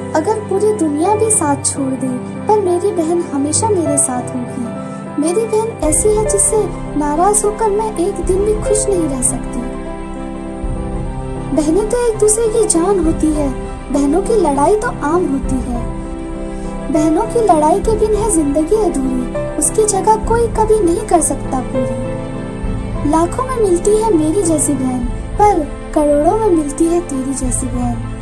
अगर पूरी दुनिया भी साथ छोड़ दे, पर मेरी बहन हमेशा मेरे साथ होगी। मेरी बहन ऐसी है जिससे नाराज होकर मैं एक दिन भी खुश नहीं रह सकती। बहनें तो एक दूसरे की जान होती है, बहनों की लड़ाई तो आम होती है। बहनों की लड़ाई के बिन है जिंदगी अधूरी, उसकी जगह कोई कभी नहीं कर सकता पूरी। लाखों में मिलती है मेरी जैसी बहन, पर करोड़ों में मिलती है तेरी जैसी बहन।